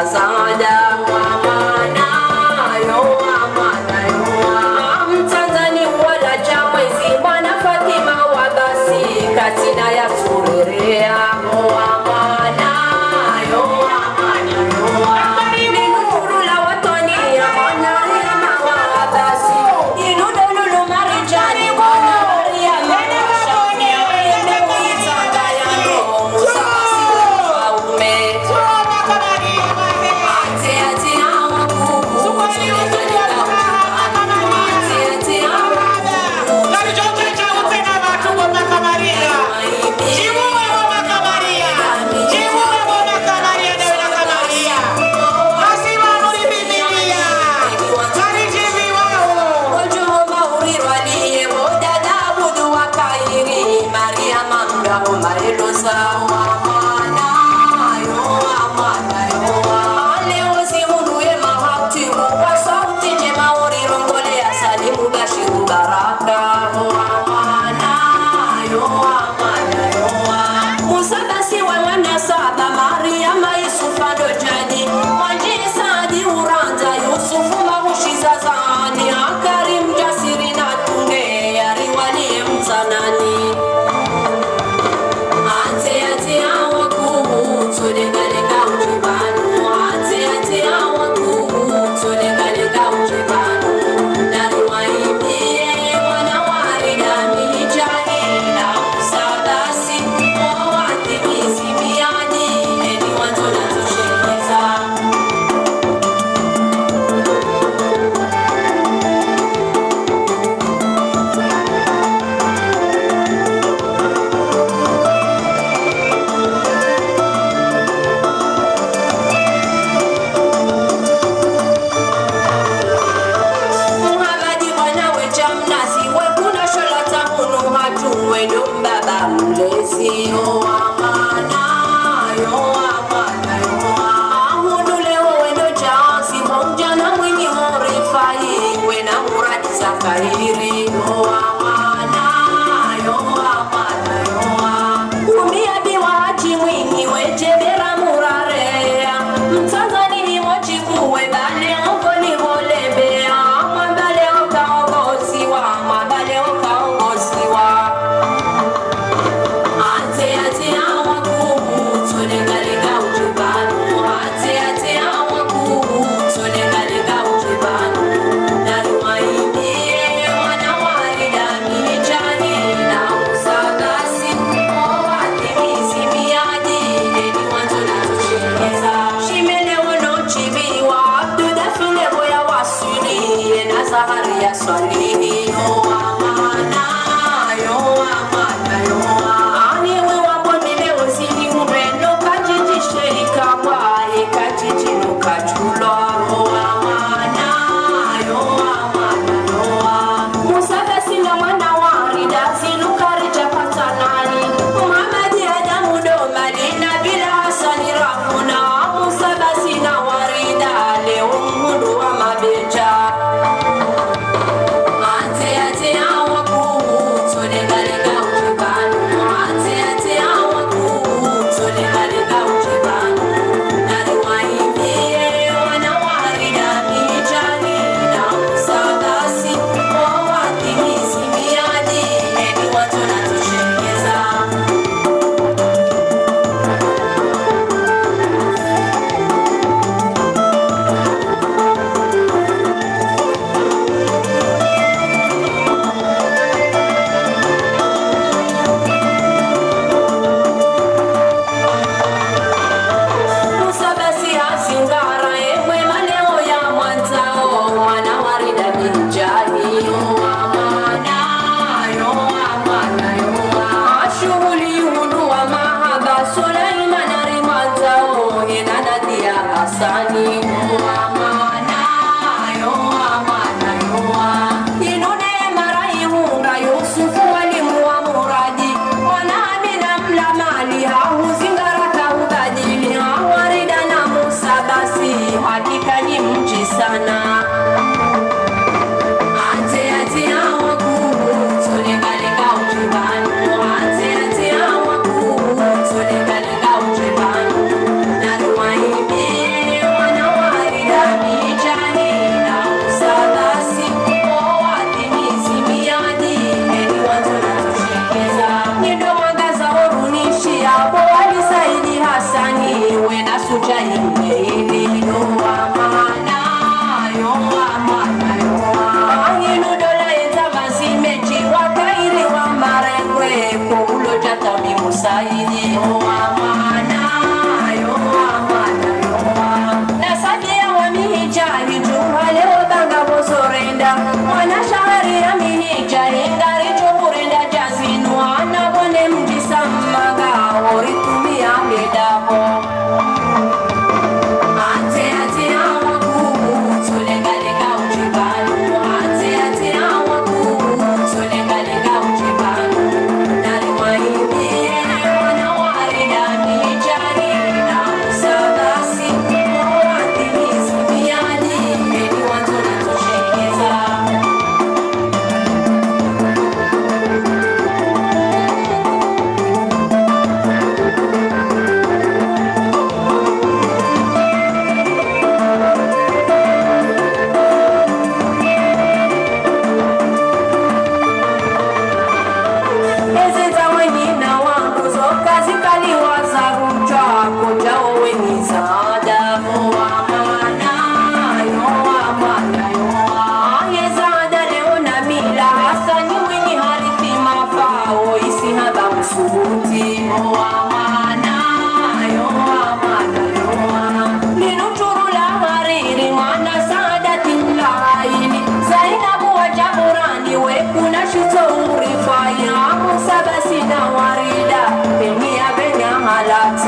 Dari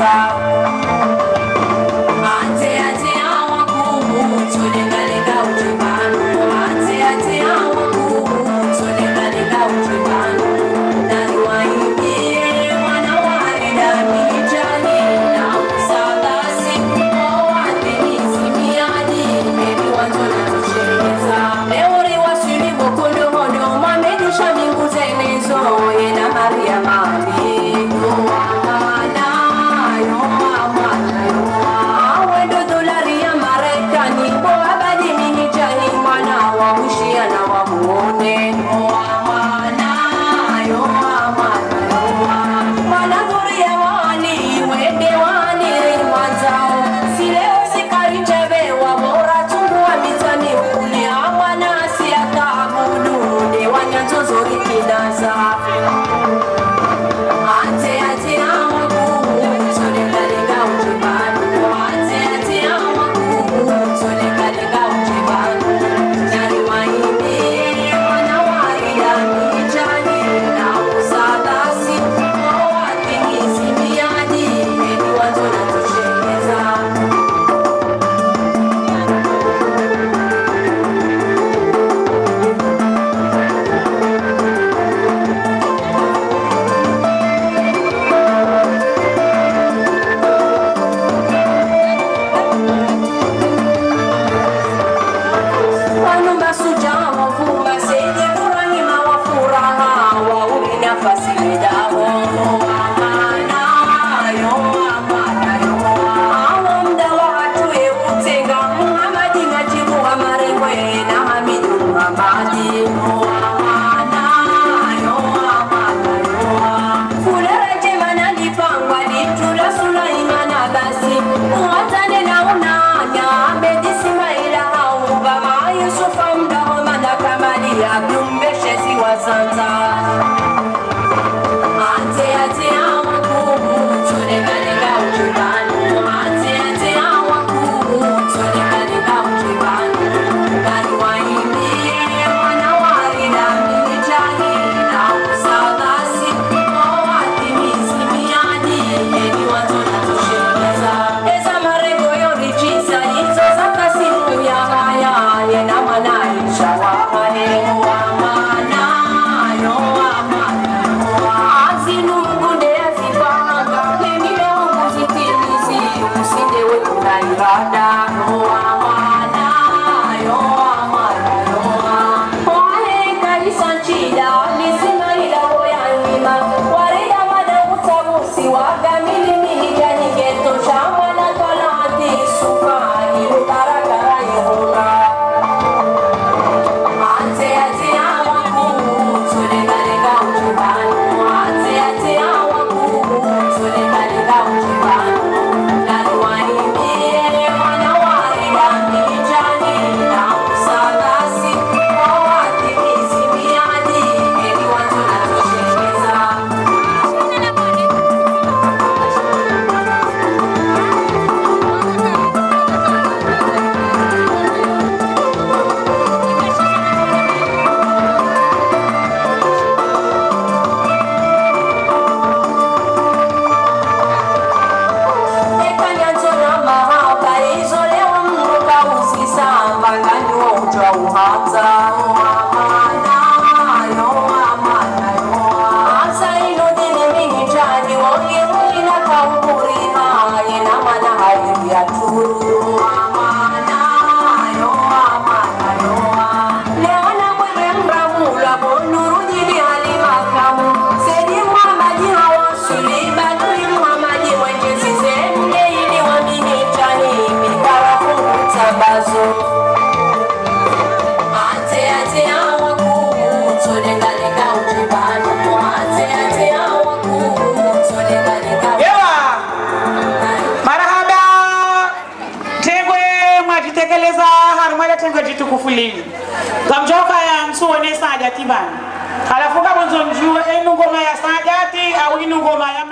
Kamjoka ya msuone Sajati bana. Halafu kama nzonjua inu ngoma ya Sajati au inu ngoma ya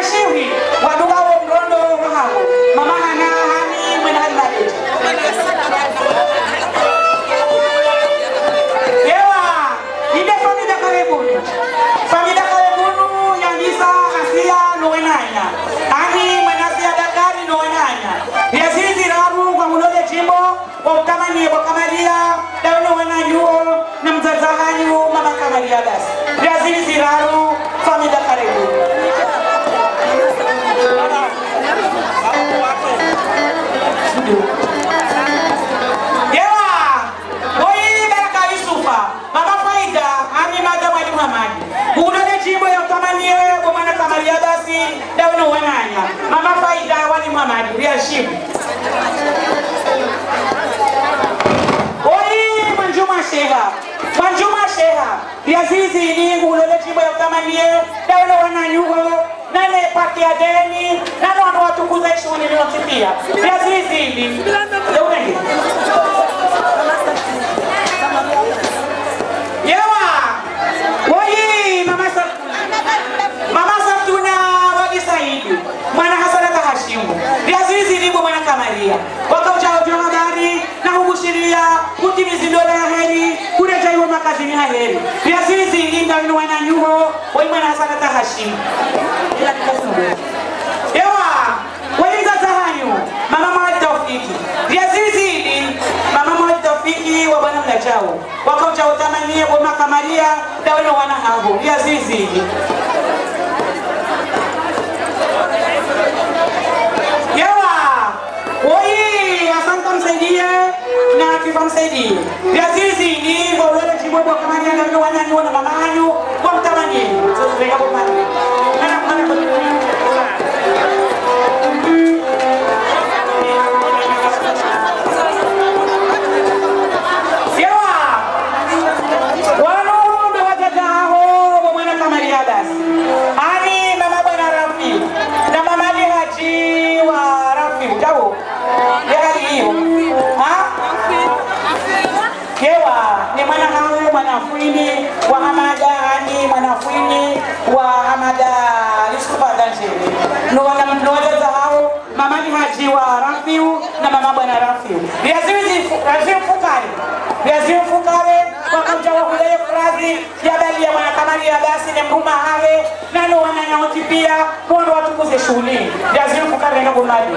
shiwi waduga wo mrondo wahao mama hana hani mwena hali yewa ide famida karebunu yandisa asia noenanya ani mwanasia dakari noenanya yazizi rabu kwa mulode jimbo kwa ukamani kwa kamaria dawo wananyuo na mzazahanyu mama kamaria das yazizi rabu famida karebunu Mama Faida wali Muhammad Riashim. Oi Manjuma Sheha. Riazizi ni ulole jimbo ya Tamanie, dawa wananyugo, nane paki ya deni, nane watu kuza ishuni nilotipia. Riazizi ni. Ndio nini? Yewa. Oi Mama Sabtuna wagi Saidi. Mwana Hasana Hashimu Riazizi libo mwana Kamaria wakauchao jonga gari na hubushiria kutimizi ndola ya heri kureja iwo makazini ya heri Riazizi linga winu wana nyuho wai mwana Hasana Hashimu ewa wali zahanyu mama Mwadi Taufiki Riazizi li mama Mwadi Taufiki wa bwana mlachao wakauchao tamanie boma Kamaria da winu wana hago Riazizi li Oi, asante msaidie na kifa msaidie. Riazizi ni wawele chimwebo kamani ya ndio wananyu na mama hanyu kwa mtamani. Sasa tunga kwa mani. Yawa. Wano ndo wajajao wa mwana Kamariadas. Ani mama bwana Rafi na mama Haji wa Rafi utawo. Kewa ni mwana hawe mwanafuini wa Hamada ani mwanafuini wa Hamada Yusufa Danjeli Nwada za hao mama ni Haji wa Rafiu na mama bwana Rafiu Riaziu Fukare wakamja wakule frazi ya bali ya mwana Kamari ya dasi ni mruma hawe nano wananyauti pia mwondo watukuze shuli Riaziu Fukare na gumadi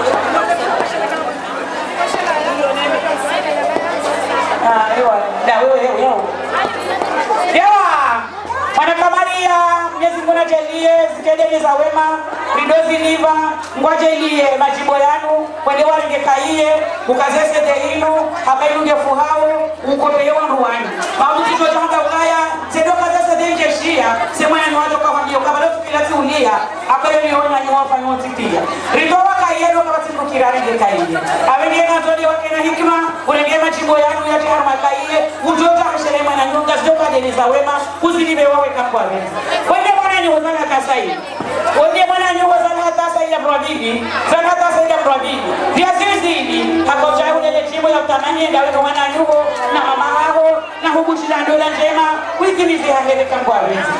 Yawa Mwana Kamaria Mwenyezi Mungu ajalie zikedeni za wema ridozi liva ngwajelie majibo yanu kwende walingekaiye ukazese deinu hakailunge fuhao ukopewa ruwani mabuti jotanga ulaya sedo kazese denje shia semwana ni wajo kwa ndio kabalo tukilati ulia akayo niona ni wafa nyoti pia ridowa kaiyeno kama tindu kirarenge kaiye awenye ngazodi wakena hikima ulenge majibo yanu yati harma kaiye ujota hashelema na nyonga zoka deni za wema kuzilibe wawe kakwa wezi wende mwana ni wazana kasai wende mwana ni wazana tasa ila brabidi zana tasa ila brabidi Riazizi ni hakocha ulele chimbo ya utamani ndawe kwa mwana nyugo na mama hao na hubushi la ndola njema kuikimizi hahele kakwa wezi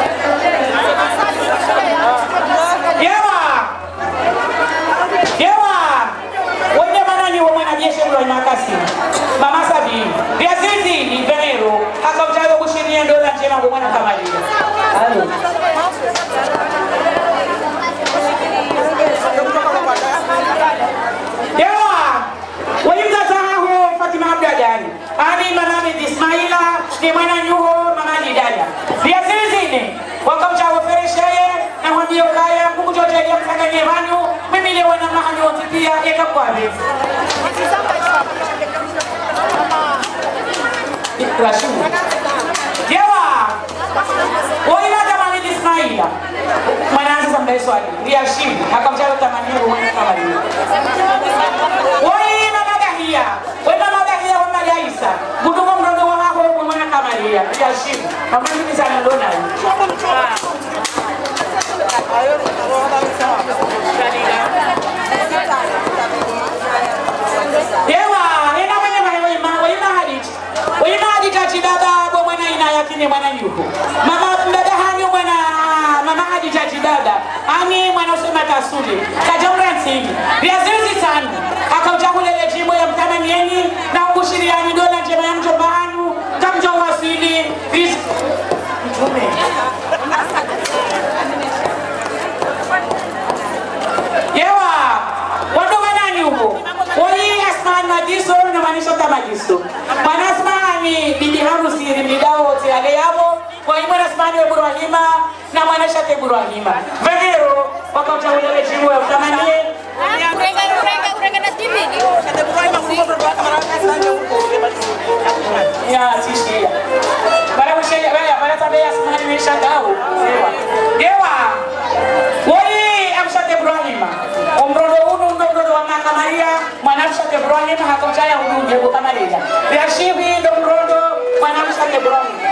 Yewa wende mwana ni mwana bieshe mlo makasi mama Sabi Riazizi ni venero hakocha ubushi ndola njema kwa mwana Kamaria halo Yawa walimza zaho Fatima Abdadani ani mama Ismaila ni mwana nyuho mama ni dada Riazizi ni wakamcha waferesheye na wambio kaya Mungu jote ya msanganye vanyu mimi le wana mahanyo otipia eka kwa hivi Rashimu Yawa Oila tamani Ismaila Manazi sampai swali Riashim akamjalo tamani mwana Kamaria Oi mama Dahia Oi mama Dahia wa Majaisa Butumo mrondo wa hako wa mwana Kamaria Riashim mama ni sana ndona Dewa ina Wima hadita chidada bo mwana ina yakini mwana yuko Mama mbada hanyo mwana Mama hadita chidada Ani Asuli kajamra nsini viazizi sana akauchakulele jimbo ya mtamanieni na ukushiriani dola njema ya mjombaanu kamjo wasili mtume yewa wadoga nani huko wali Asmani Madiso na manisho tamadiso mana Asmani bibi harusi rimidao wote ale yabo kwa hivyo Asmani wa Ibrahima na mwanesha te Ibrahima venero wakauchakulele jimbo ya mtamanie Urenga na TV ni shate Ibrahima mmoja ndo kama ya sisi bara mshaya bara tabia Asmani ni shadao dewa woi amshate Ibrahima omrodo unu ndo wa Maria mwanamshate Ibrahima hakochaya udunge kwa Maria yashibi ndo mrodo mwanamshate Ibrahima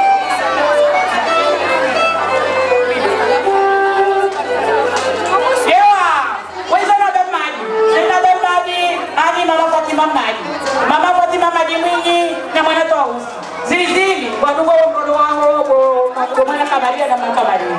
Mama Fatima Madi mwingi na mwana Tausi zilizili kwa ndugu wa mrodo wao kwa mwana Kamaria na mwana Kamaria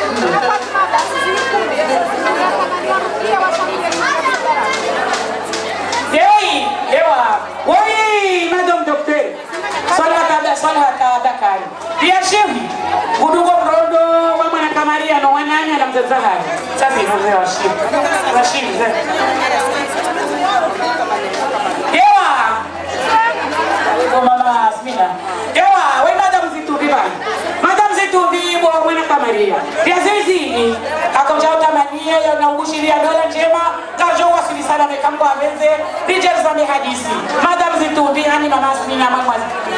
Dei, ewa, woi madam dokter swala dakari pia shevi ndugu mrodo wa mwana Kamaria na wananya na mzee Zahari sasa ndio washibi Mama Asmina. Ewa, we madam Zitubi bani. Madam Zitubi bo mwana Kamaria. Pia zizini akaucha utamania ya na ugushiria dola njema kajo wasili sana mekambo abenze rijal za mihadisi. Madam Zitubi yani mama Asmina mama.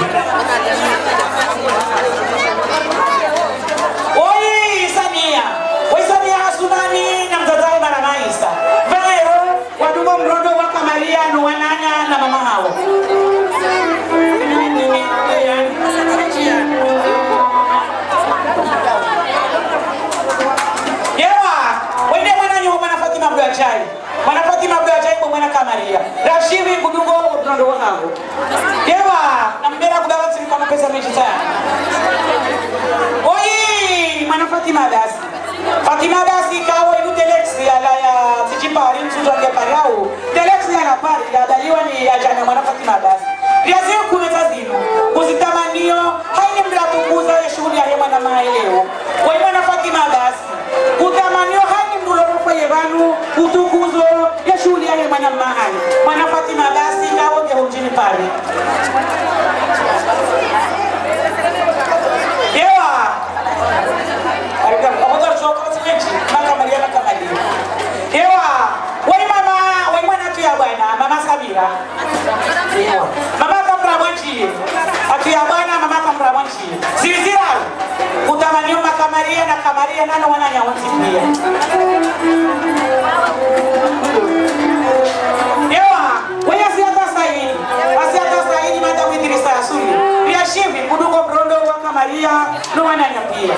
Oi Samia. Oi Samia Asumani na mtazai mara maisa. Vero wadugo mrodo wa Kamaria no wananya na mama hao. Mwana Fatima Abdulajai kwa mwana Kamaria Rashivi kudugo utunondo wangu Yewa na mbela kudawa siri kama pesa mechi sana Oi mwana Fatima Dasi Fatima Dasi kawa ilu telexi ala ya Sijipari msuto ange pariao telexi ya napari ya daliwa ni ya jana mwana Fatima Dasi Riazi kumeta zinu kuzitamanio haini mbila tukuza ya shughuli ya hema na maeleo Kwa mwana Fatima Dasi kutamanio haini mdulo kwa yevanu utukuzo ya shughuli ya hema na mahali mwana Fatima Dasi kawa ya hujini pari Yewa Amuda shoka wasiyechi Maka Mariana Kamaria Yewa Wai mama Wai mwana tu ya bwana Mama Samira Mama Kamrawanchi Atu ya bwana Mama Kamrawanchi Zilizira Utamanio Makamaria na Kamaria Nano wana nyawanti pia Yewa Wai asiata saini Asiata saini Mata Widirisa Asuli Pia shivi Kudugo Brondo wa Kamaria No wana nyapia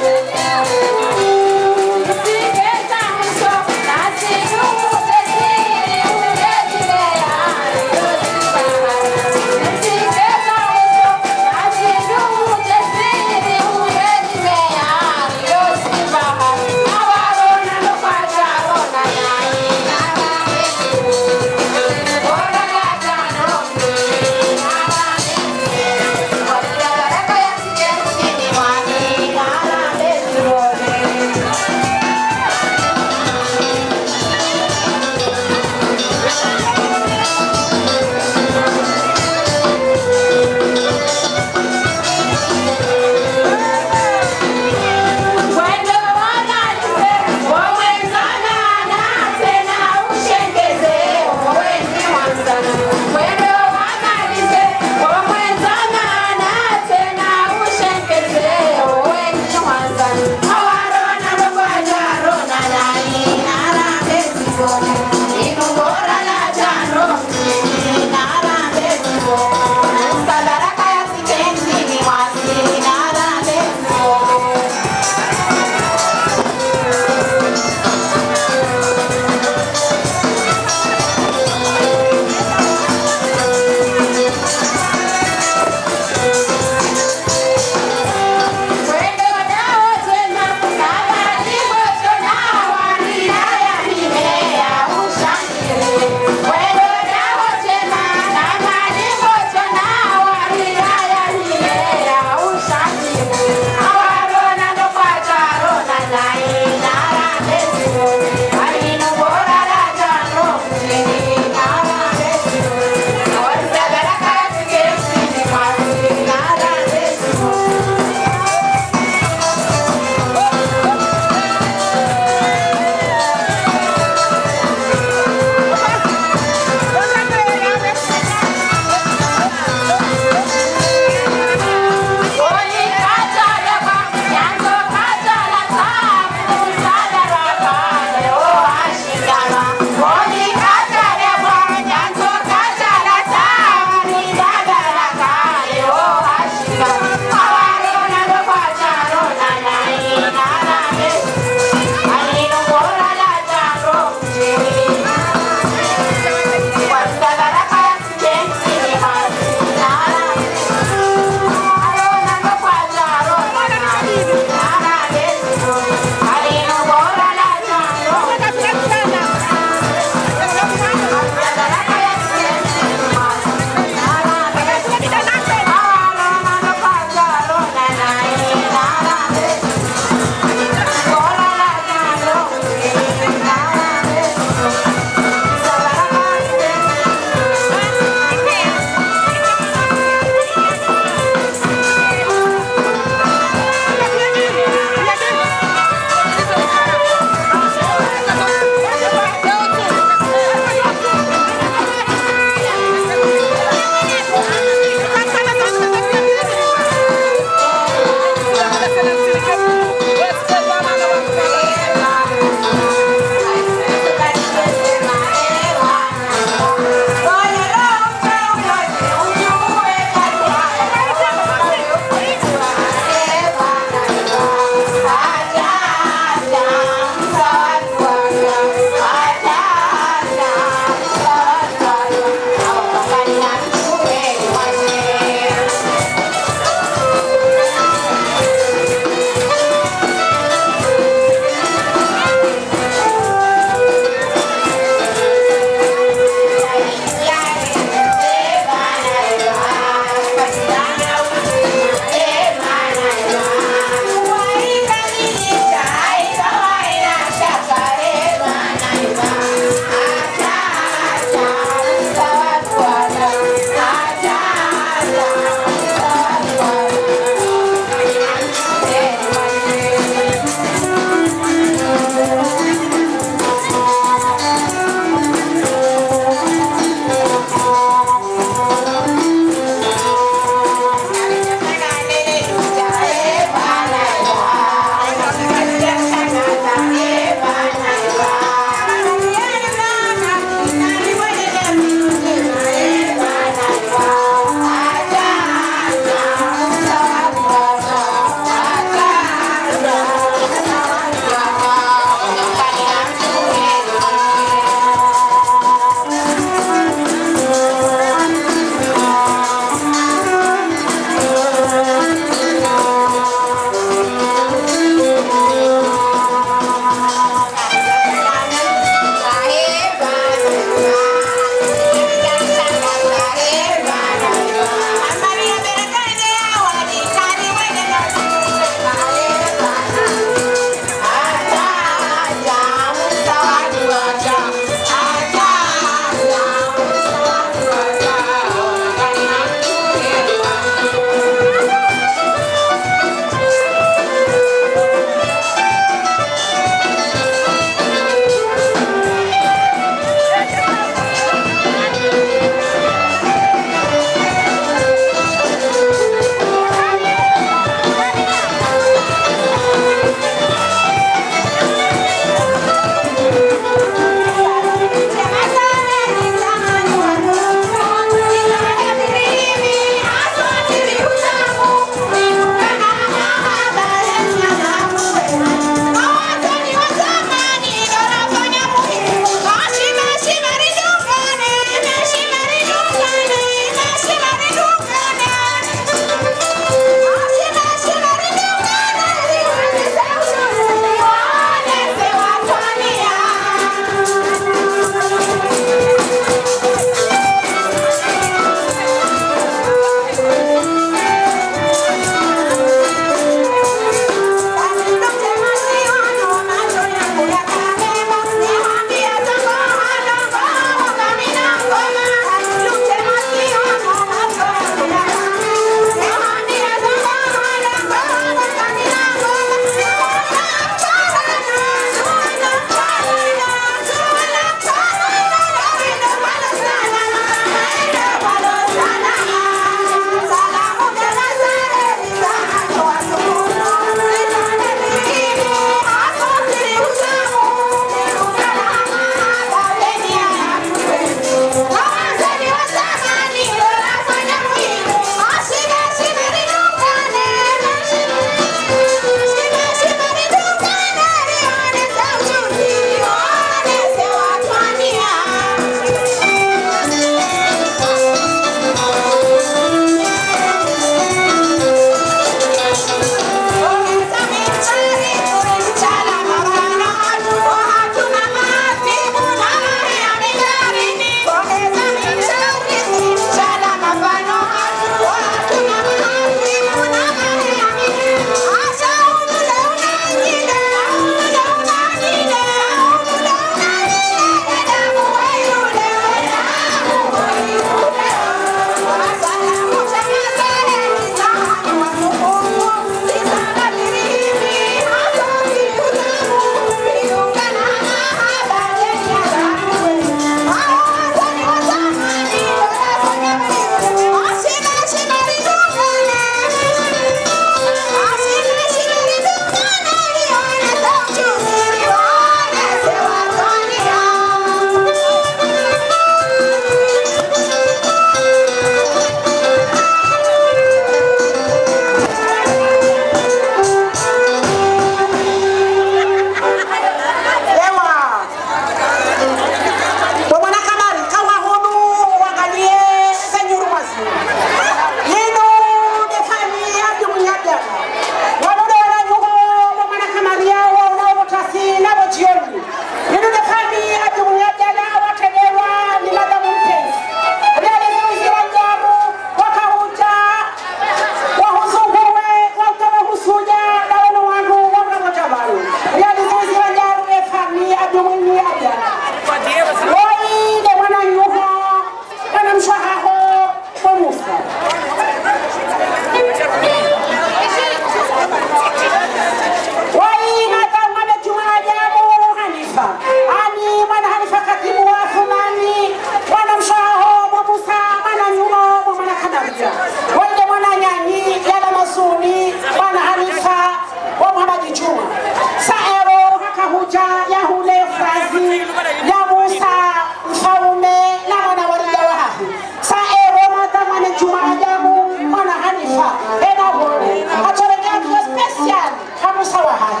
huja ya hule frazi ya Musa mfaume na mwana warija wa hafi sa ewe madamane Juma Ajabu mwana Hanifa ena bole atorengea tuwa special hamusa wa hafi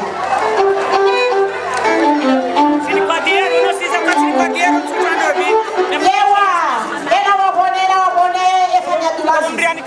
yewa ena wabone efanya dulazi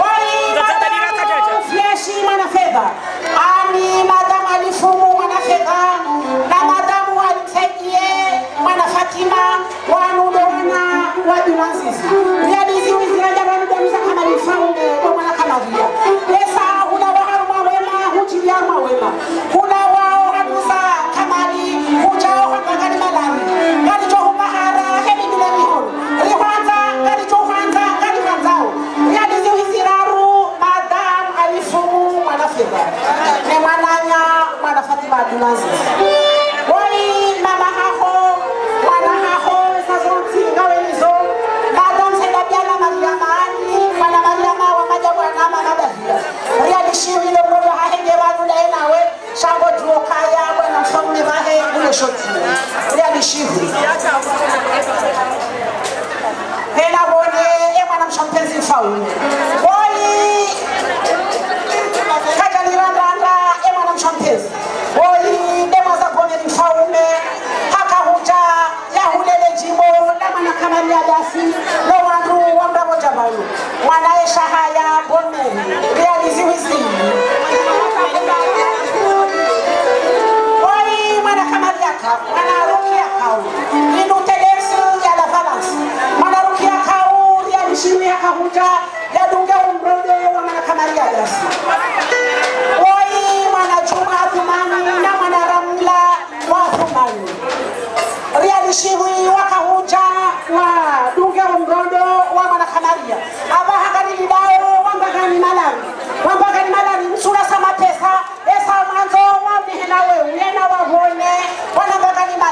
fleshi mwana fedha ani madamu alifumu mwana fedha na madamu alimsaidie mwana Fatima wanudo wana wadulazizi yadizi wiziraja wanudamuza kama mfaume wa mwana Kamaria lesa hula waharu mawema hujilia mawema hula wao hanuza kamali hujao hapagani malari gani johu mahara hemi nile mihoro rihwanza gani johu hanza gani hanzao yadizi wiziraru madamu alifumu mwana fedha ne mwananya mwana Fatima adulazizi woi mama hako mwana hako sazonti ngawelizo madam sedabiana mariamani mwana mariama wa majabu anama madavia rialishiwi ile mrodo hahenge wanu na enawe shango juo kaya wana mfaume vahe ule shoti rialishiwi hena bone mwana mshampenzi mfaume woi kaja nirandanda mwana mshampenzi woi dema za bone mfaume haka huja ya hulele jimbo na mwana Kamaria dasi na wandu wa mbravo jabalu mwana esha haya bone realizi wisi woi mwana Kamaria ka mwana Rukia kau inu telesi ya la balance mwana Rukia kau realizi haka huja ya dunge umbrode wa mwana Kamaria dasi woi mwana Juma Athumani na mwana Ramla wa Athumani rialishiwi wakahuja wa dunge umrodo wa mwana Kamaria aba hakani lidao wambagani malari msura sama pesa esa manzo wabihena wewe yena wahone wanambagani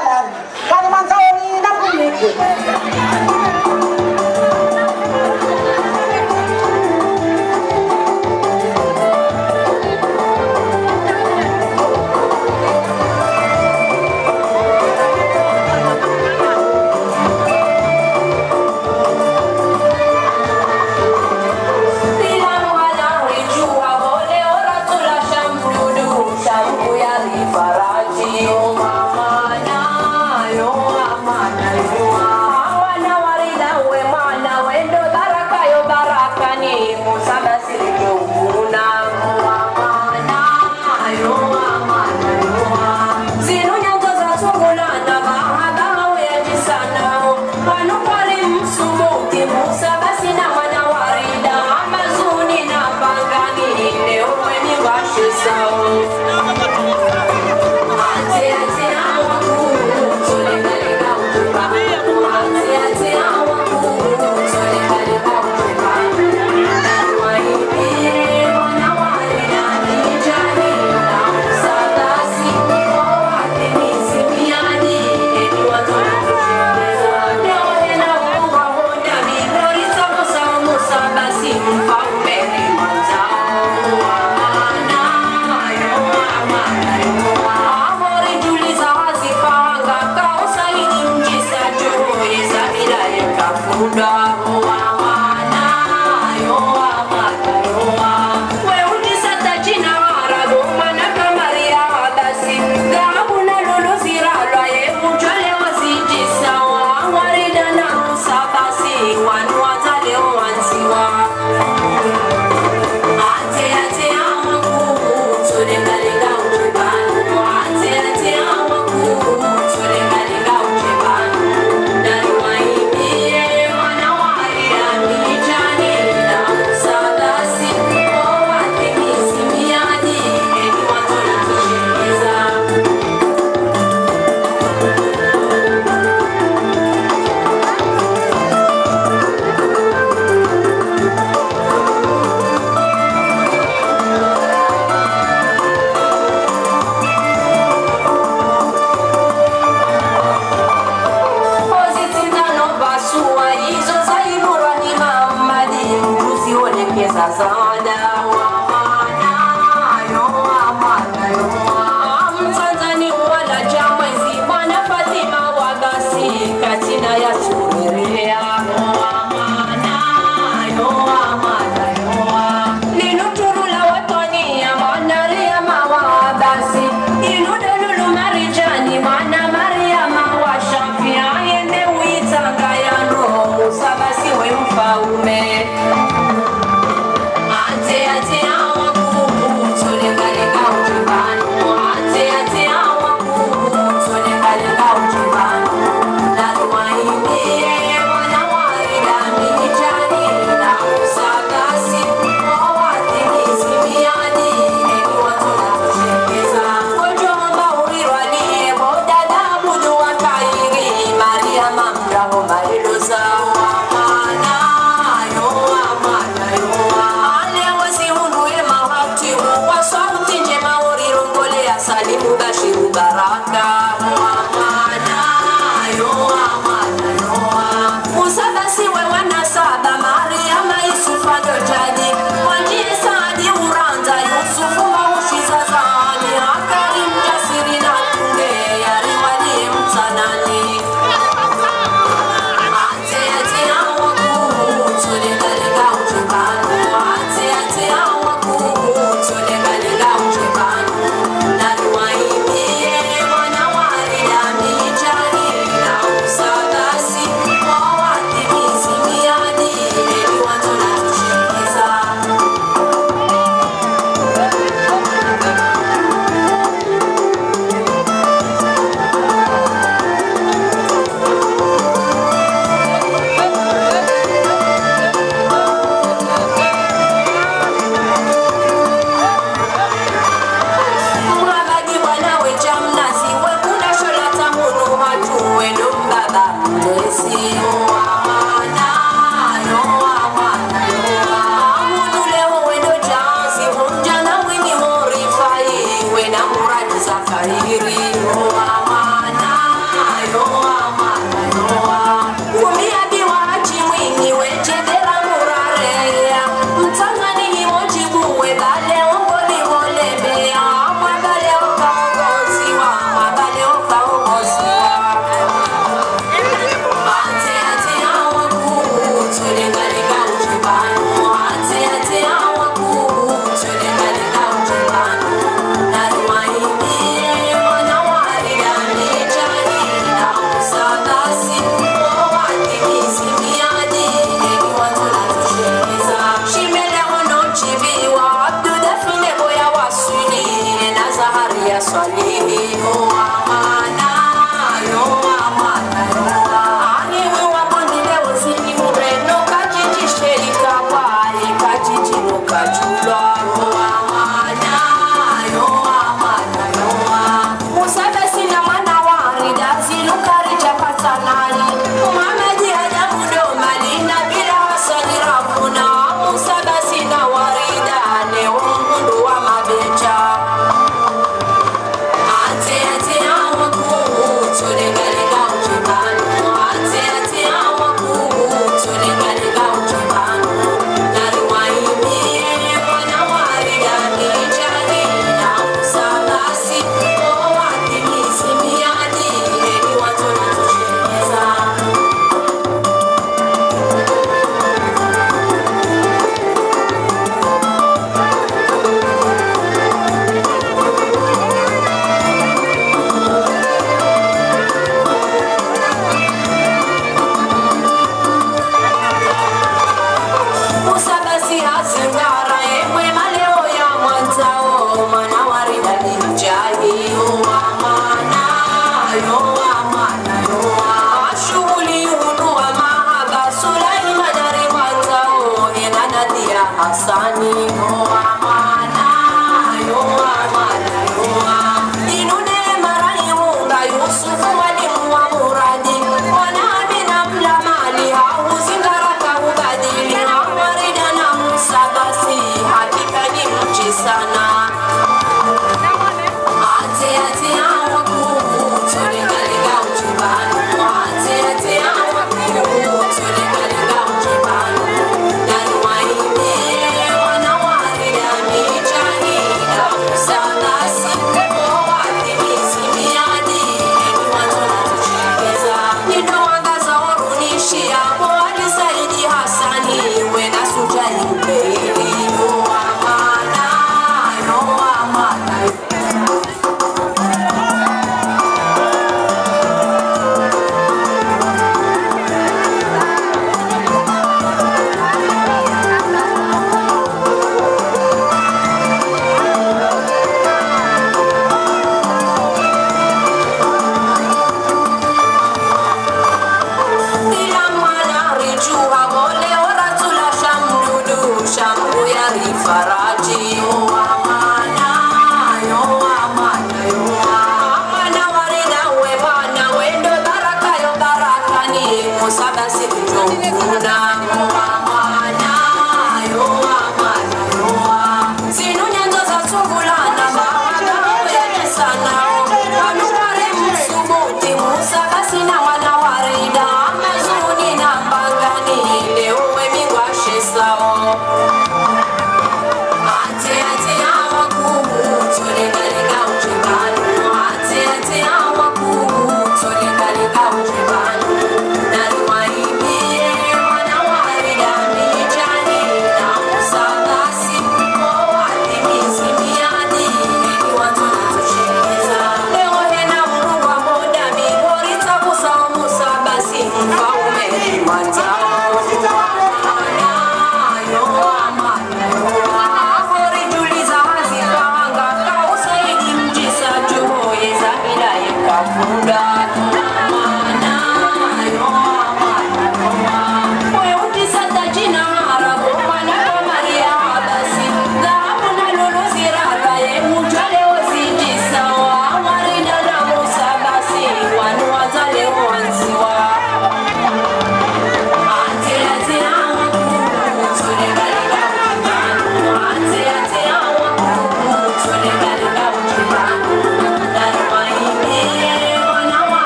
Wana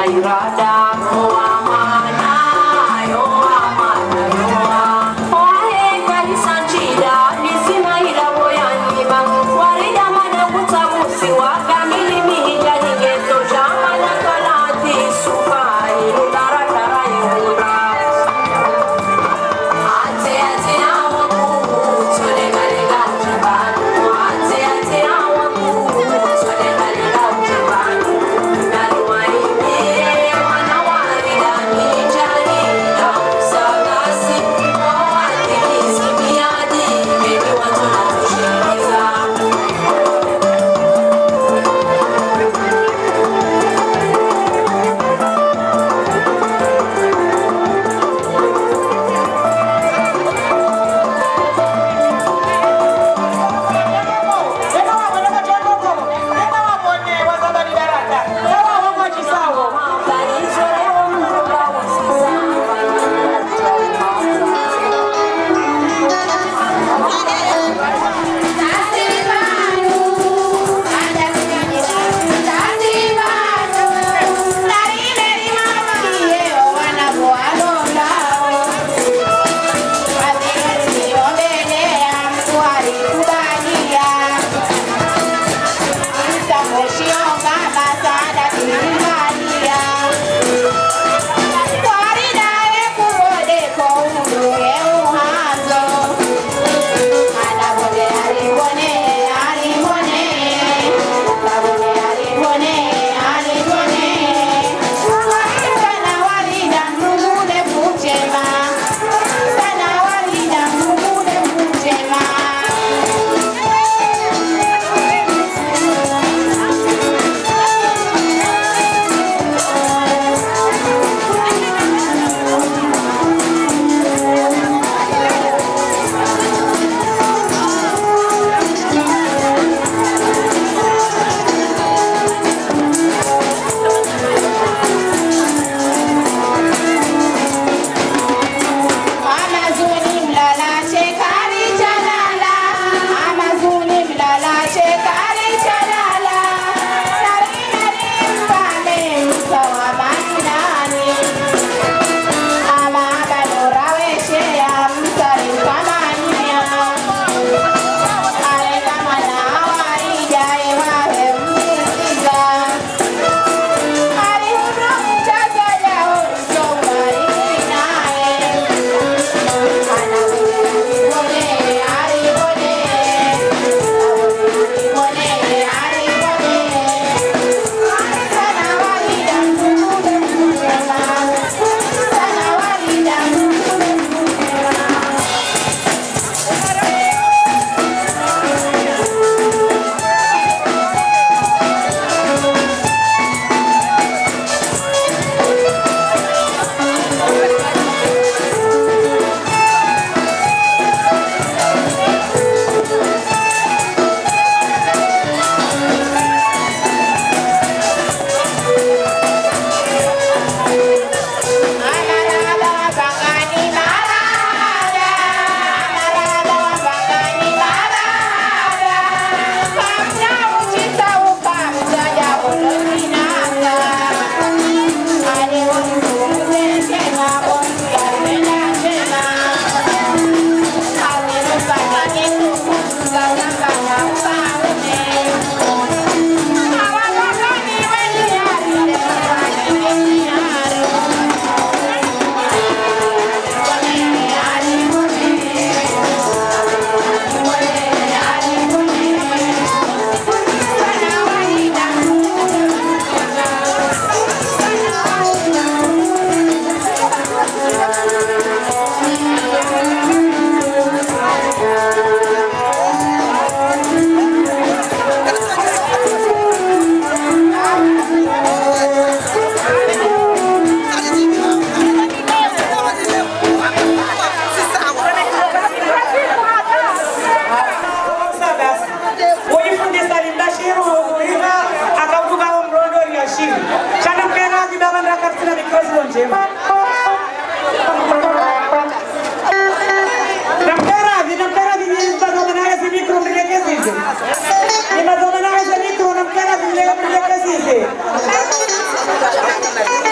Ni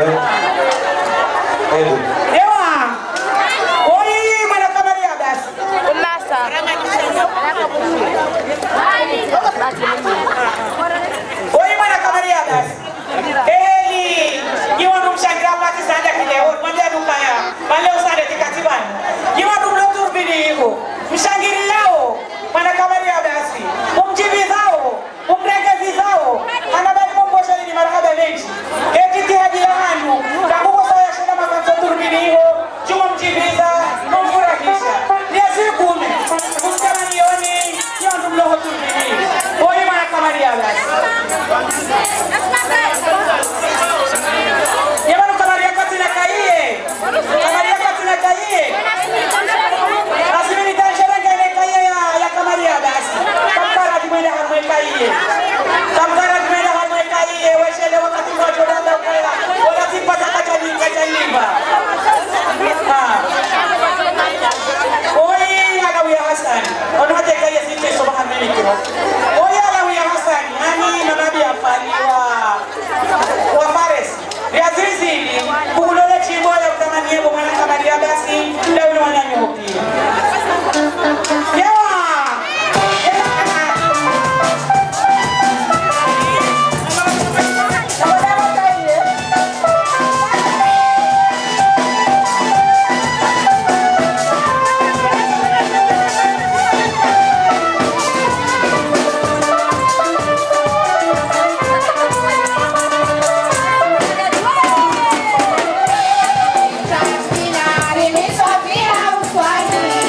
Ewa. Oi mana kamari adas. Umasa. Oi mana kamari adas. Eli, jiwa mshangira pati sana kileo. Mwambia dukaya. Wale usade tikatibani. Jiwa dumlotu video. Mshangiri yao. Mana kamari adas. Umjibizao. Umregezizao. Anabali mbosha ni marhaba mengi. Eti hadi ya handu. Kabuko saya shida makanzo turbini chuma mjibiza kumfurahisha. Ni asikume. Kumtamanioni yondo mloho turbini. Oi mana kamari adas. Jamani kamari yako tinakaiye. Kamari yako tinakaiye. Asimini tansharanga ile kaiye ya kamari ya basi. Kamkara tumele hamwe kaiye. Kamkara tumele hamwe kaiye. Weshele wakati mmoja dada ukala. Wala tipata kachaniba. Oi Alawiya Hassan. Ono hate kaiye sinte sobaha melikiro. Oi Alawiya Hassan. Nani mababi afali wa Fares. Riazizili kukulole chimbo ya kutamanie mwana kamari ya basi. Leo ni wananyoki. Yawa. Sofia, Sofia, Sofia,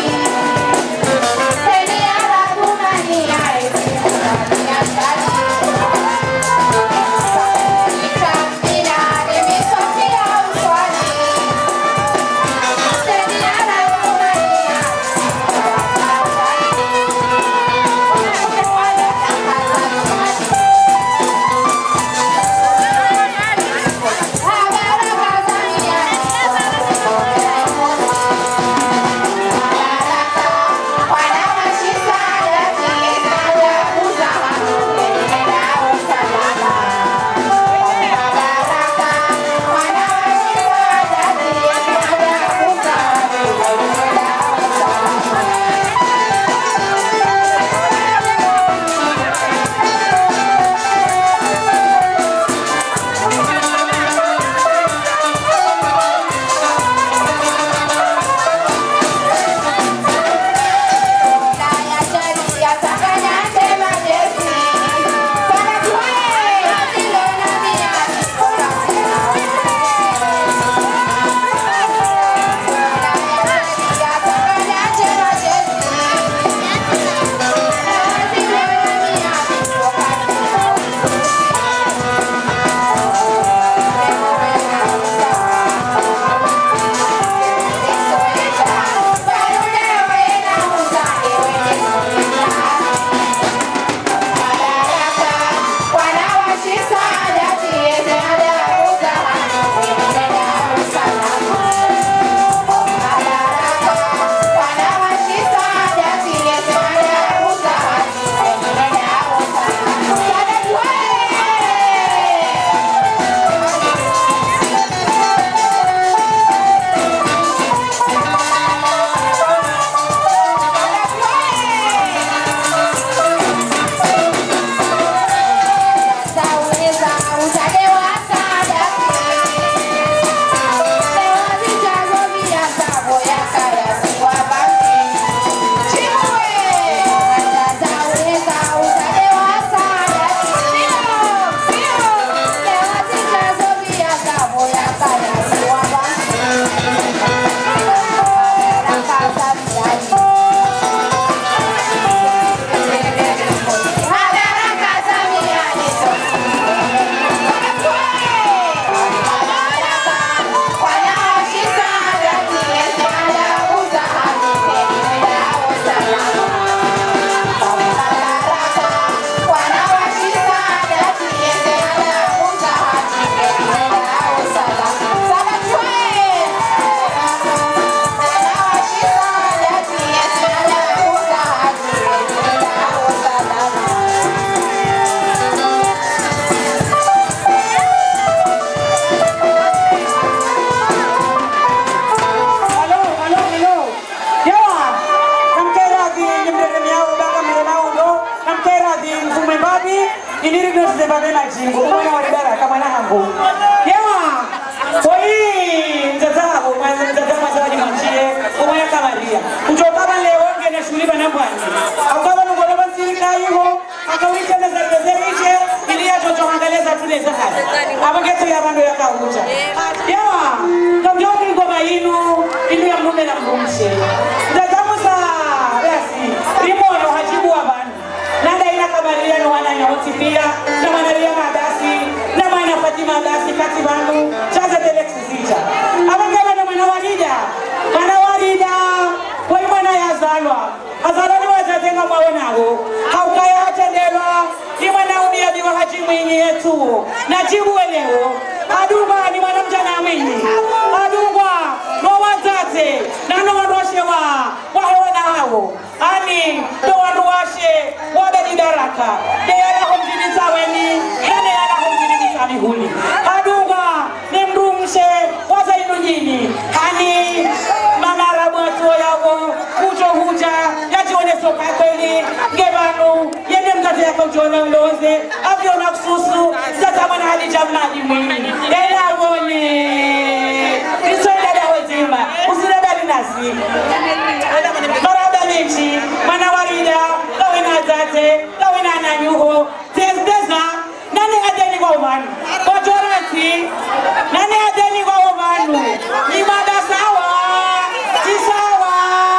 usipate majingu kumwana walidara kama na hangu yewa koi mtazamo mazawadi mchie kumwana kamaria kutoka leo ngene shuli bana bwana akaba ngolo basirika hiyo akawitenda za rezerishe ili atoto angaleza tule za hali abageto ya bando ya kahuja yewa kamjoni ngoma yinu ilu ya mume na mrumshe mtazamo sa basi rimono hajibu wa bana nanda ina kamaria no wana nyoti pia na manaria madasi na mana Fatima dasi kati bangu chaza telexisija abangaba na mana warida kwa imana ya zalwa azalani wazatenga mwaonago haukaya hatendelwa imana unia diwa haji mwinyi yetu najibu wenyewo adugwa ni mwana mjana mwinyi adugwa no wazate na no wandoshewa wahewana hao ani do wanduwashe wada didaraka deyala homjini zaweni nane yala homjini mitani adugwa ni mrumshe wazainu nyini hani mamara mwatu yako kujo huja yajione soka kweli ngebanu yende mkate yako ujone uloze avyo na kususu sasa mwana hadi jamani mwini ela mwone iso dada wezima usileda linasi marada mechi mana warida kawina zate kawina nanyuho tezeza nani adeni kwa umanu kojorati nani adeni kwa umanu imada sawa tisawa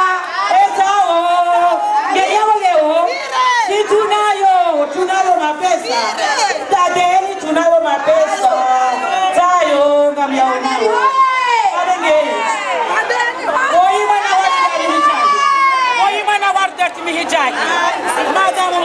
etao ngeyewo leo si tunayo mapesa tadeni tunayo mapesa tayo ngamyaonao adenge oimana wardati mihijaji madamu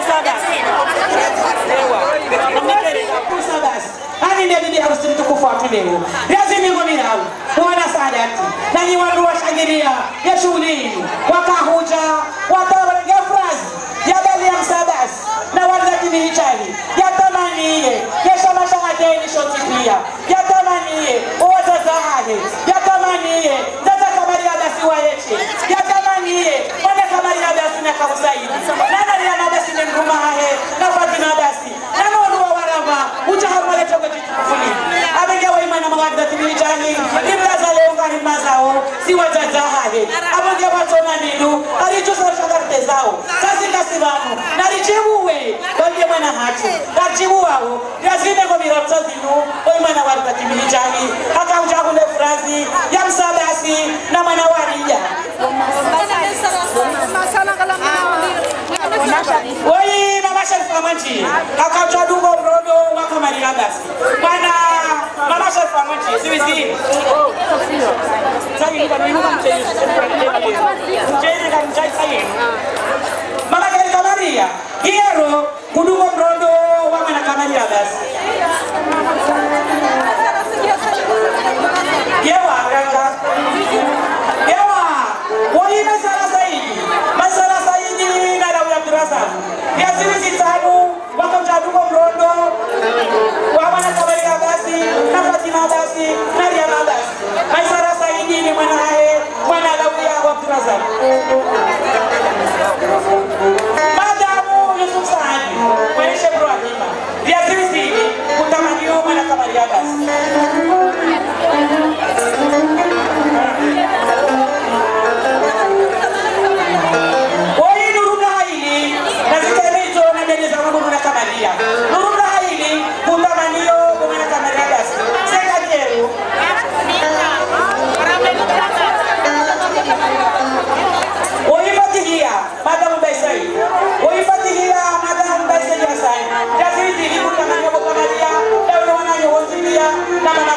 sabas ani ne bibi harusi tukufu atuleo lazima ngomina wana saadati na ni waru washangilia ya shughuli wakahuja watawala gafrazi ya bali ya msabas na wardati mihijaji ya tamani ile ya shamasha hadeni shoti pia ya tamani ile owazazahe ya tamani ile tata kamari ya basi wayeche ya tamani ile wana kamari ya basi na kausaidi nana ya mabasi ni nguma hahe na Fatima basi nana wa warama uchahamale choko chitukufuni abenge wa imana mawadda timichani nimlaza leo ngani mazao si wajazahe abenge watona ninu alichosa shagarte zao sasa ngasibamu nalichebuwe benge mwana hatu najibu wao yazime kwa mirota zinu wa imana wadda timichani haka uchakule frazi ya msabasi na mwana warija woi mama Sharifa manchi akachwa dungo mrodo wakamali agasi bwana mama Sharifa manchi siwizi sasa kwa nini mchezo kama mchai sai mama Sharifa Maria hiero kudungo mrodo wamana kamali agasi yewa ranga yewa woi masala saidi na la Abdurrazak yazini sitabu wakamjaduko mrondo wamana kabari basi na Fatima basi na Riama basi masala saidi ni mwanae mwana la Abdurrazak madamu Yusuf Saadi mwenyeshe Ibrahima yazini kutamanio mwana kabari basi nurunda hili kutamanio kumena kamaria basi sekajeru oifatihia madamu baisai oifatihia madamu baisai jasai jasiri dili kutamanio kamaria dawo wananyo wonzibia na mana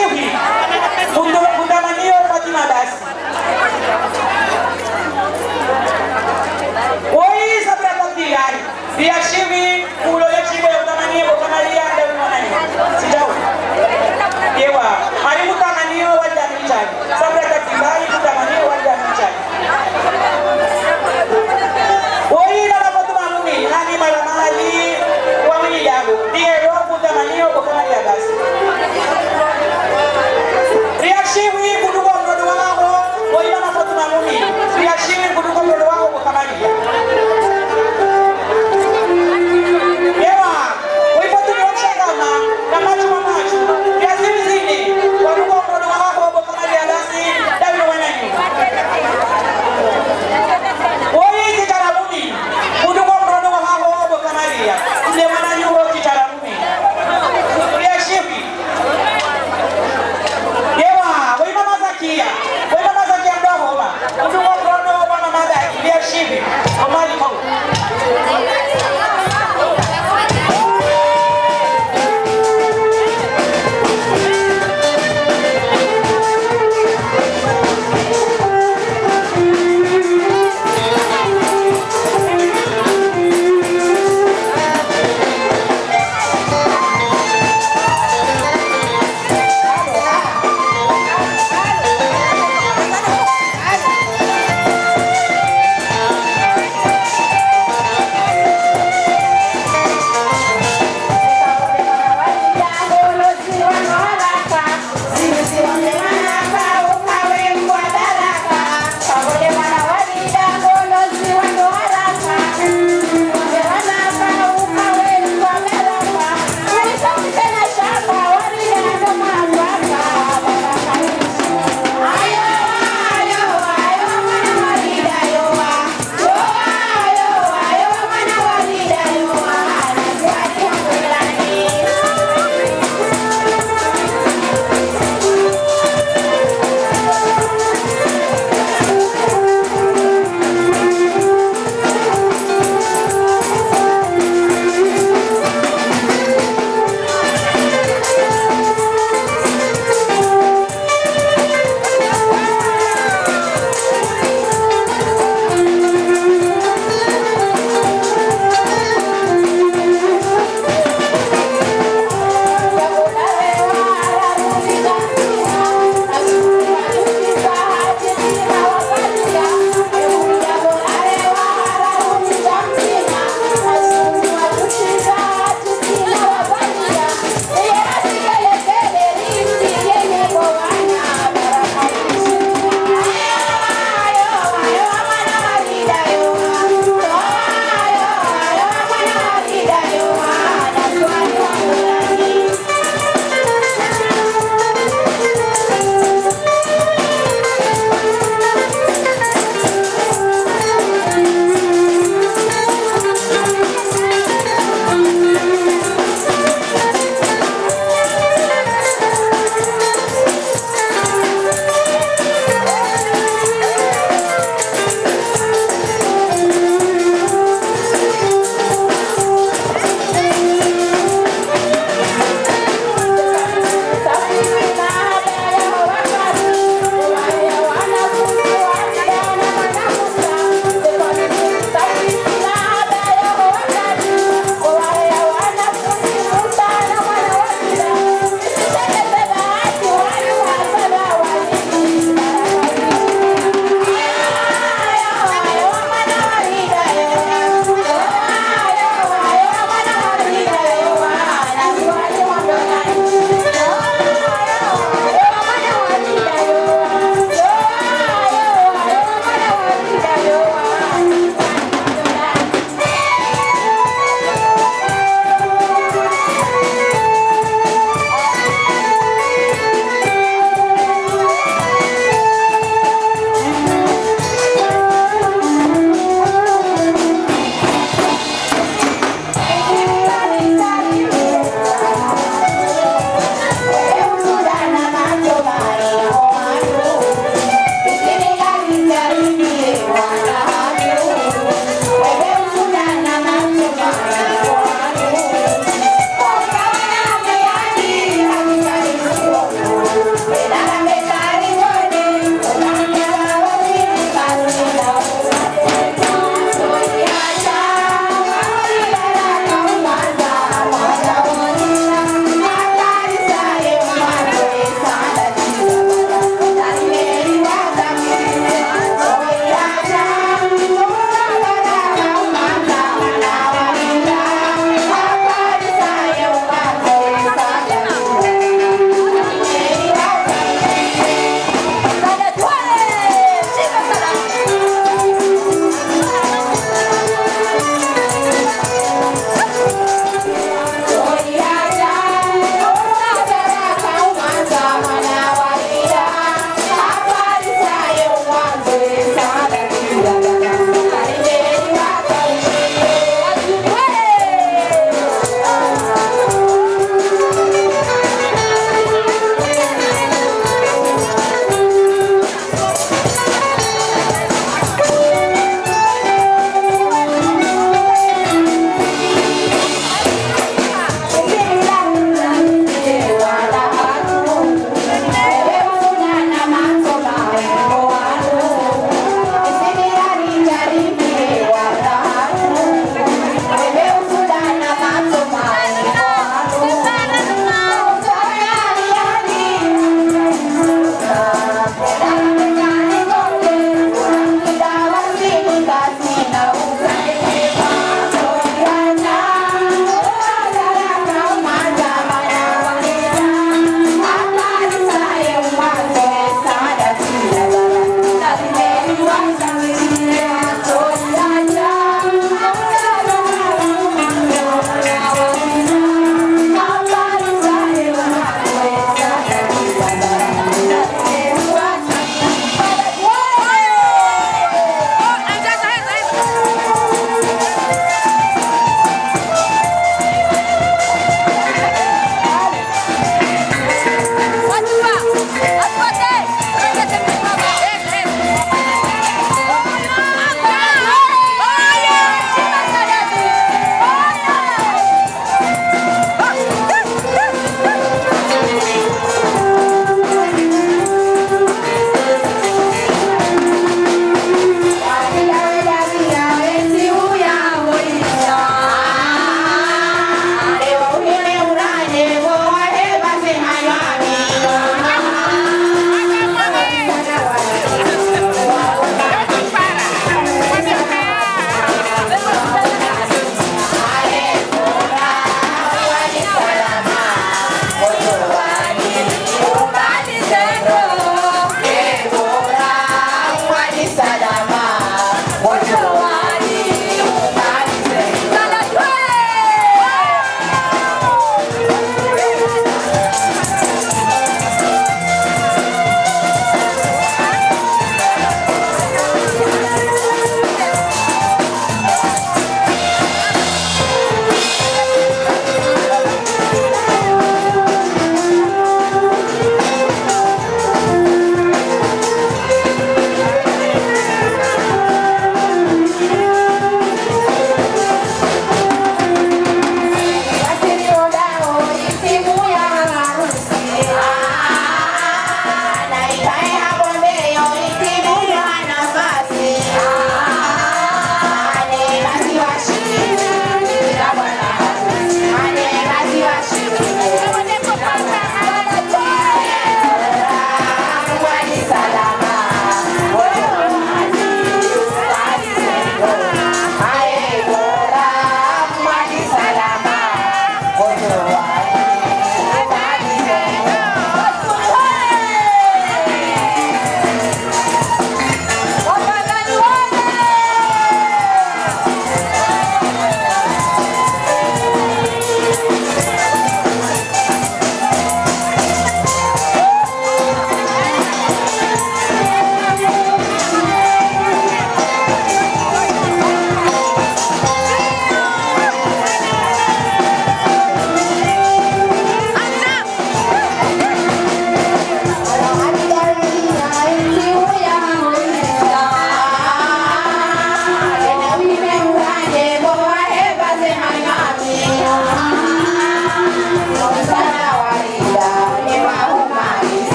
Riashivi kundamanio Fatima basi. Oi sabra tatilai. Riashivi ulole chibo kundamanio kamalia ndio mwanani. Sijao. Yewa, hari kundamanio wajja michani. Sabra tatilai kundamanio wajja michani. Oi na Fatima mumi nani mara mahali wa mwenye yangu. Ndiye roho kundamanio kamalia basi. Riashivi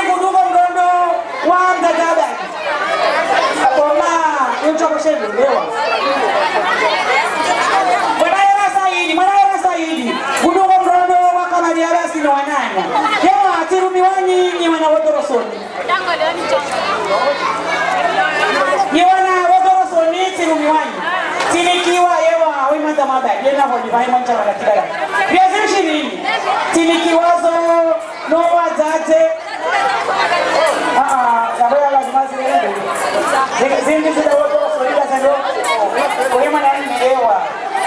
nguduko mrondo wa mdadada. Akoma yonchoko shembe lewa. Mwana Saidi. Nguduko mrondo wa kamari arasi ni wananya. Yewa atirumiwani ni wana wodorosoni. Ni wana wodorosoni tirumiwani. Tinikiwa yewa wimanda mada. Yena hodi vai mancha wala kidara. Viazi shirini. Tinikiwazo no wazate. Sababu lazima zile. Zingi zile wodorosoni la zalo. Wema na yewa.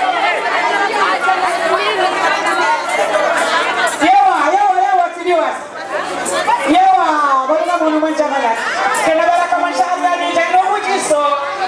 Yewa tiniwas. Yewa wadona munu mancha mada. Kena baraka mancha azani jano mujiso.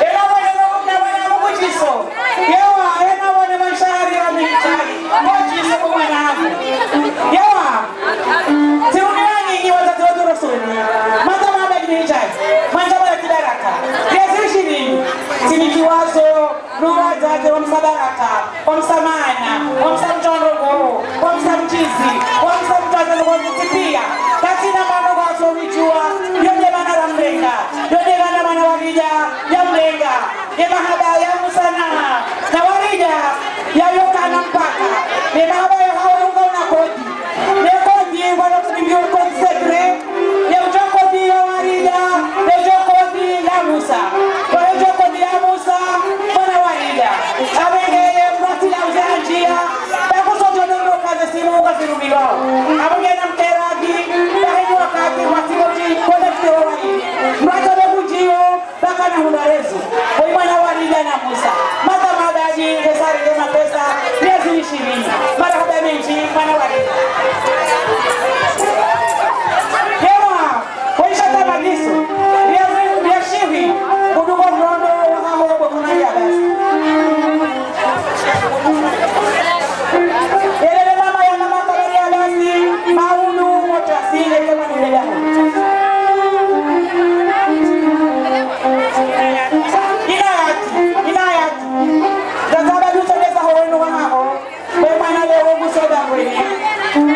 Yewa ena wana manshari ya michari moji sabo mwanangu yewa tirumiwani ni watatu wa rasuli mata mabadi michari manja bala kidaraka kiasi shirini tinikiwazo nura zaze wa msabaraka wa msamana wa msamchonrogo wa msamchizi wa msamchaza wa mtipia katina mano kwa somichua yode mana ramlenga yode mana warija ya mlenga ya mahaba ya musana na warija ya yokana mpaka ni mahaba ya hawa unga unakodi ni kodi wana kudimbio kodi sekre ya ujokodi ya warija ya ujokodi ya musa kwa ujokodi ya musa wana warija abengeye mwatila ujanjia takusoto nungo kaze simu unga firumilao abengena mkeragi kaheni wakati watimoti kode kitewa warija mwatole kujio baka na hunarezu mwana warija na musa mata madaji besari kema pesa miezi 20 mara haba menji mwana warija hewa waisha tabaniso biashivi kuduko mrondo wakahobo kunaya basi elele mama ya mama kabaria basi maunu motasile kama niledaho inayati Zazaba duta desa hoeno wanako. Bemana lewo gusoda ngwini.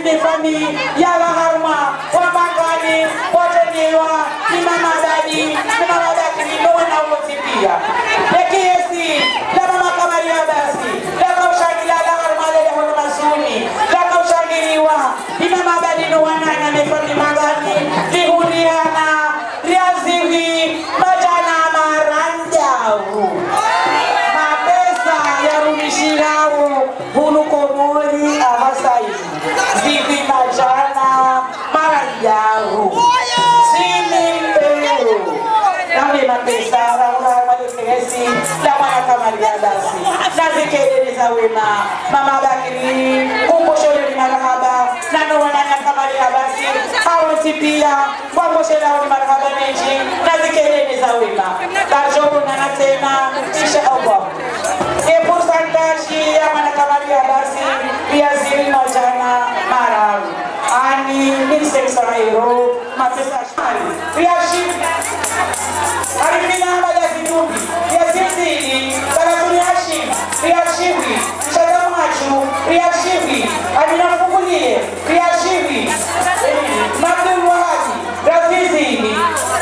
mifami ya laharma wa mangani wateniwa imama dadi imama dadi no na utipia yekiesi la mama Kamaria basi la ushangilia laharma ya hono masuni la ushangiliwa imama dadi no wana mifami mangani lihuliana riazivi majana marandau mapesa ya rumishirao hunukomori ahasai zivi majana marandau sinimberu nami mapesa raura malikesi la mwana Kamaria basi nazikeleleza wema mama Bakiri kumboshole marahaba nano wananya Kamaria basi hawati pia kwamboshela ni marahaba menji nazikeleleza wema kajobu na tena insha Allah e pourcentage ya mwana Kamaria basi ya zili majana mararu ani 1600 euro mapesa shari ya shift alifina haja kitumbi ya sisi karatuni hashim ya shivi shadamachu ya shivi alinafungulie ya shivi Abdul Wahadi Rafizi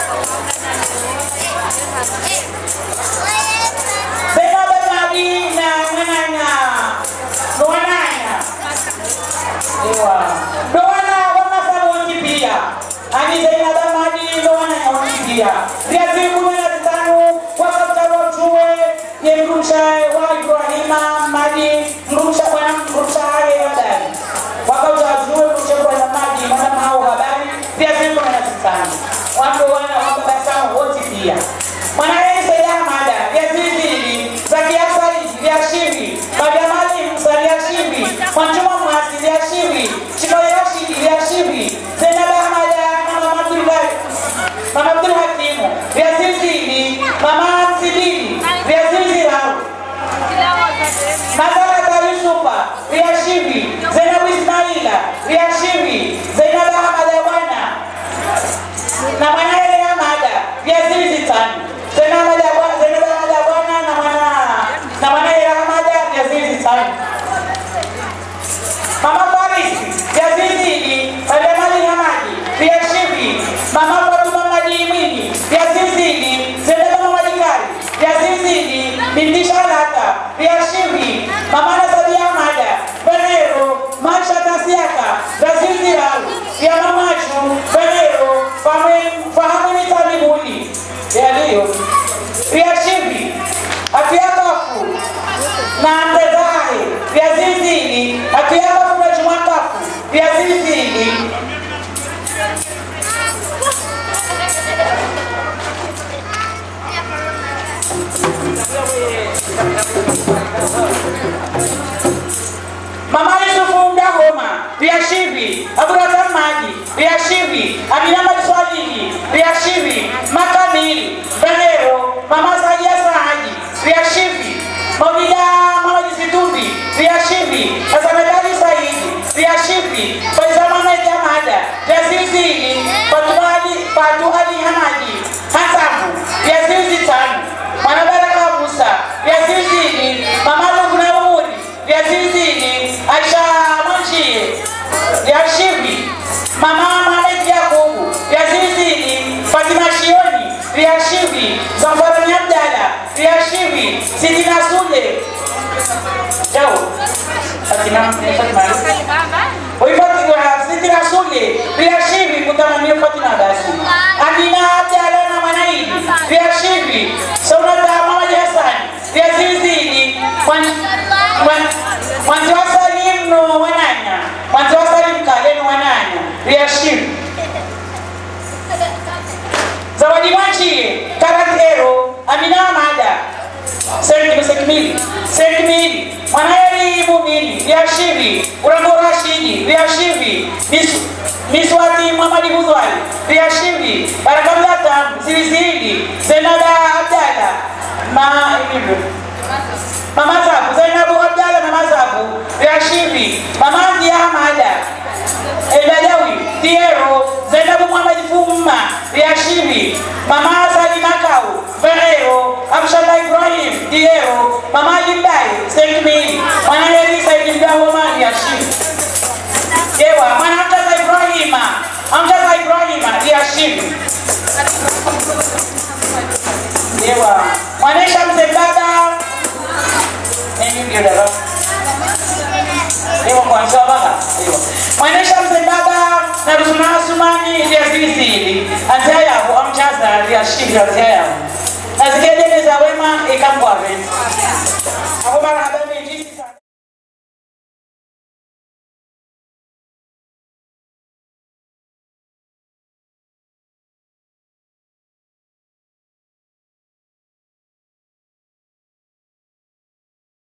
Beba Badi na Mwananya Ewa Doana wanafamu pia ani Zainab Ahmadi doana wanipia riazi kuna tano wakati wajue ye mrusha wa Ibrahima Madi mrusha kwa mrusha yale ndani wakati wajue mrusha kwa Madi maana hao habari riazi kuna tano watu wana wabasa wote pia maana yeye Saida Ahmada riazi hizi za kiasali ya shivi Badamali msalia shivi Mwanjuma mwasi ya shivi Chikoya shivi ya shivi Zainab Ahmada Mama Abdul Hakimu, Riazizili, Mama Sidili, Riazizili Rao, Mazara Tarishupa, Riashivi, Zainab Ismaila, Riashivi, Zainab Ahmada Bwana, na Manaele Ahmada, Riazizili Tani, Zainab Ahmada Bwana, na Manaele Ahmada, Riazizili Tani. Mama Farisi, Riazizili, Badamali Hamadi, Riashivi, Mama Mwini, Riazizili, Zendaba Mamadikari, Riazizili, Bindisha Lata, Riashivi, Mama Nasabi Ahmada, Benero, Mansha Tasiaka, Riazizili Ralu, Yamamachu, Benero, Fahamuni Talibuni, Rialio, Riashivi, Atiakafu, na Andezai, Riazizili, Atiakafu na Jumakafu, Riazizili, Mama Yusufu Ndahoma, Riashivi, Abdurrahman Maji, Riashivi, Amina Swalini, Riashivi, Makamili, Benero, Mama Sadia Sahaji, Riashivi, Maulida Mama Jisitumbi, Riashivi, Asamedali Saidi, Riashivi, Faizamana Jamada, Riazizili, Fatu Ali Hamadi, Hasamu, Riazizili Tanu, Manabaraka Musa, Riazizili, Mama Lugna Muri, Riazizili, Aisha Manchie, Riashivi, Mama Mohamed Yakubu, Riazizili, Fatima Shioni, Riashivi, Zamfarani Abdala, Riashivi, Sidina Sule, Jao, Fatima Sidina Sule, Riashivi, Kutamania Fatima Basi, Adina Abdala na Manaidi, Riashivi, Saunata Mama Hassan, Riazizili, Mwanzo Salim no Wananya, Mwanzo Salim Kale no Wananya, Riashivi, Zawadi Manchie, Karatero, Amina Ahmada, Sekmili, Mwanayeri Mumini, Riashivi, Urambo Rashidi, Riashivi, Miswati Muhammadi Huzwali, Riashivi, Barakamla Tam, Zilizili, Zainab Abdala, Mama Zabu, Zainab Abdala, Mama Zabu, Riashivi, Mama Dia Ahmada, Eladawi, Diero, Zainab Muhammad Fumma, Riashivi, Mama Sali Makau, Ferrero, Abshala Ibrahim, Diero, Mama Jimbai, Sekmili, Mwanayeri Saidi Mdahoma, Riashivi. Ewa, Mwanesha mzee baba. Nini ndio dada? Ewa kwanza baba. Ewa. Mwanesha mzee baba na rusuna sumani ya zili. Azaya hapo amchaza ya shiki ya azaya. Nazikede za wema ikambwawe. Hapo mara